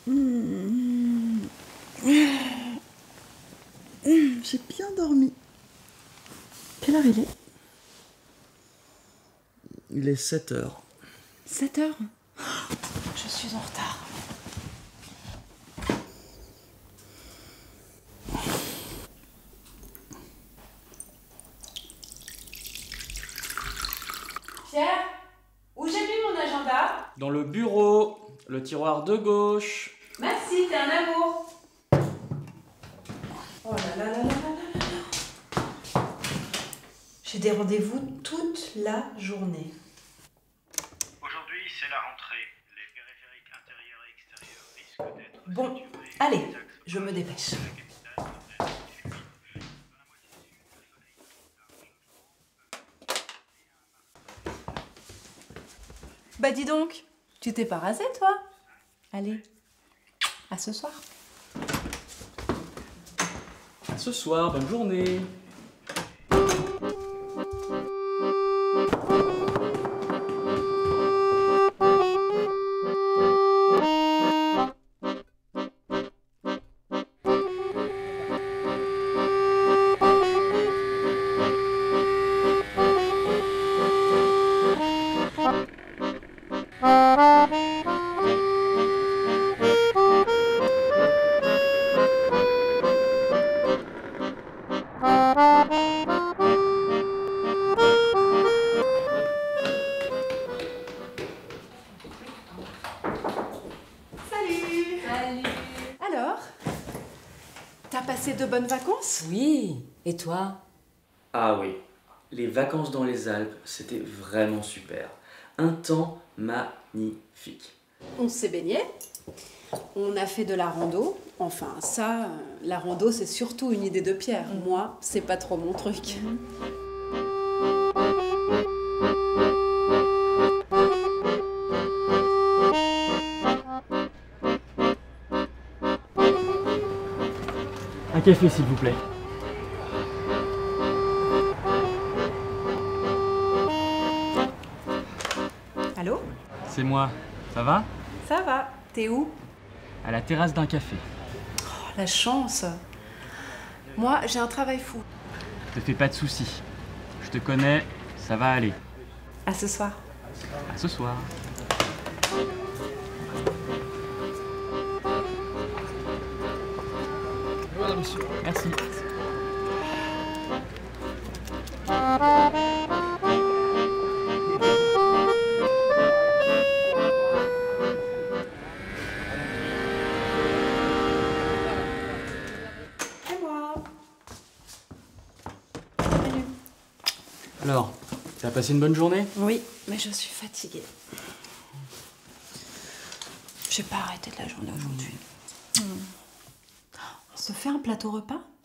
J'ai bien dormi. Quelle heure il est? Il est 7 heures. 7 heures? Je suis en retard. Pierre, où j'ai mis mon agenda? Dans le bureau, le tiroir de gauche. Merci, t'es un amour. Oh là là là là là là là. J'ai des rendez-vous toute la journée. Aujourd'hui, c'est la rentrée. Les périphériques intérieurs et extérieurs risquent d'être Bon, saturés. allez, Les axes je me dépêche. de la capitale sont très fluides. Dans la moitié sud, le soleil largement. Bah dis donc, tu t'es pas rasé toi? Allez, à ce soir. À ce soir, bonne journée. Salut. Salut. Alors, t'as passé de bonnes vacances? Oui, et toi? Ah oui, les vacances dans les Alpes, c'était vraiment super. Un temps magnifique. On s'est baigné, on a fait de la rando. Enfin, ça, la rando, c'est surtout une idée de Pierre. Moi, c'est pas trop mon truc. Un café, s'il vous plaît. Allô? C'est moi. Ça va? Ça va. T'es où? À la terrasse d'un café. Oh, la chance. Moi, j'ai un travail fou. Te fais pas de soucis. Je te connais, ça va aller. À ce soir. À ce soir. Voilà, monsieur. Merci. Et moi. Alors, t'as passé une bonne journée? Oui, mais je suis fatiguée. J'ai pas arrêté de la journée aujourd'hui. On se fait un plateau repas?